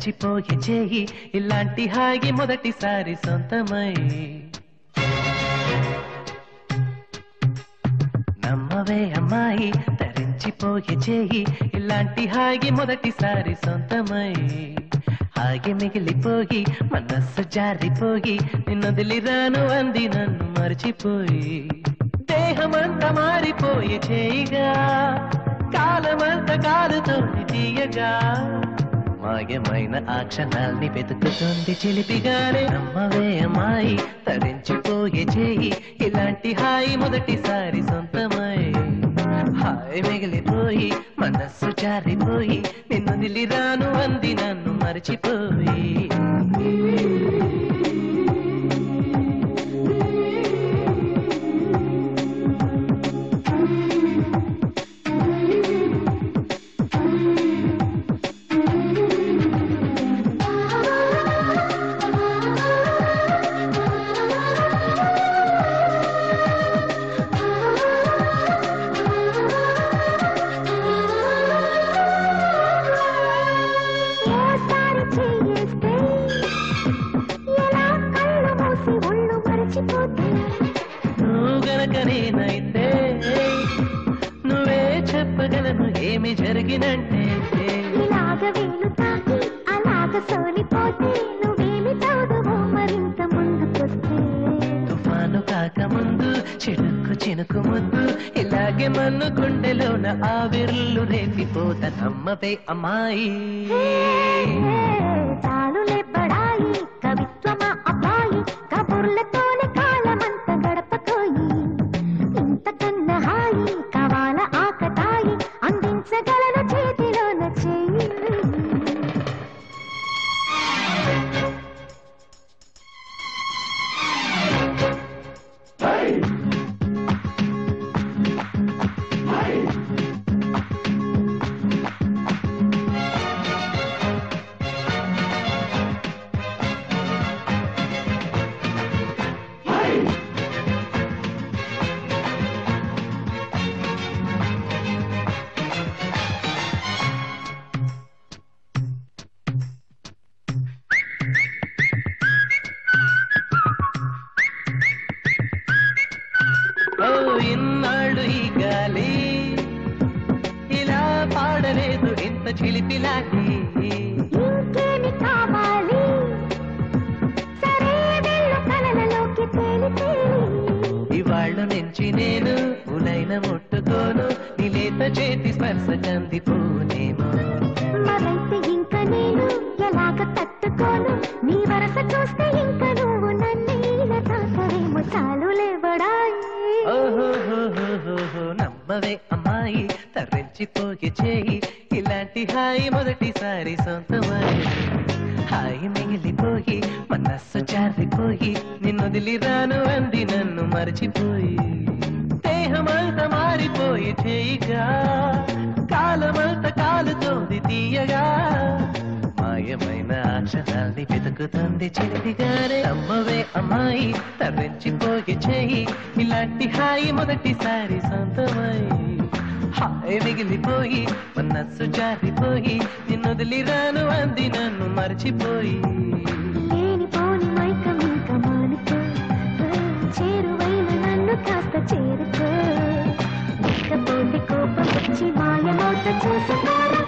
తరించిపోయే చేయి ఇలాంటి హాయి మొదటిసారి సొంతమై నమ్మవే అమ్మాయి తరించిపోయే చేయి ఇలాంటి హాయి మొదటిసారి సొంతమై హాయి మిగిలిపోయి మనస్సు జారిపోయి నిన్నొదిలిరాను అంది నన్ను మర్చిపోయి దేహమంతా మారిపోయే చేయిగా కాలమంతా కాలుతోంది తీయగా మాయమైన ఆ క్షణాల్ని వెతుకుతుంది చిలిపిగానే నమ్మవే అమ్మాయి తరించిపోయే చేయి ఇలాంటి హాయి మొదటిసారి సొంతమై హాయి మిగిలిపోయి మనస్సు జారిపోయి నిన్ను నిలిరాను అంది నన్ను మర్చిపోయి నేనైతే నువ్వే చెప్పగలను ఏమి జరిగినంటే ఇలాగ వేలు తాకి అలాగ సోలిపోతే నువ్వేమి చదువు మరింత ముందుకొస్తే తుఫాను కాకముందు చినుకు చినుకు ముందు ఇలాగే మన్ను గుండెలోన ఆవిర్లు రేపిపోత నమ్మవే అమ్మాయి చాలులే పడాయి కవిత్వమా అబ్బాయి కబుర్లతోనే కాలమంత గడపతోయి ఇంతకన్నా హాయి కావాల ఆకతాయి అందించగలను చేతిలోన చెయ్యి ఇన్నాళ్ళు ఈ గాలి ఇలా పాడలేదు ఇంత చిలిపిలాగి ఇంకేమి కావాలి సరే వెళ్ళు కలలలోకి తేలి తేలి ఇవాళ్ళ నుంచి నేను ఉలైన ముట్టుకోను నిలేత చేతి స్పర్శ కందిపోనేమో మరైతే ఇంక నేను ఎలాగ తట్టుకోను నీ వరస చూస్తే ఇంక నువ్వు నన్ను తాకవేమో చాలులే బడాయి ఓహో నమ్మవే అమ్మాయి తరించిపోయే చేయి ఇలాంటి హాయి మొదటిసారి సొంతమై హాయి మిగిలిపోయి మనస్సు జారిపోయి నిన్నొదిలిరాను అంది నన్ను మర్చిపోయి దేహమంతా మారిపోయి చేయిగా కాలమంతా కాలుతోంది తీయగా మాయమైన ఆ క్షణాల్ని వెతుకుతుంది చిలిపిగానే నమ్మవే అమ్మాయి తరించిపోయే చేయి ఇలాంటి హాయి మొదటిసారి సొంతమై హాయి మిగిలిపోయి మనస్సు జారిపోయి నిన్నొదిలిరాను అంది నన్ను మర్చిపోయి లేనిపోని మైకం ఇంక మానుకో చేరువైన నన్ను కాస్త చేరుకో ఇకపోతే కోపం వచ్చి మాయమౌత చూసుకోరా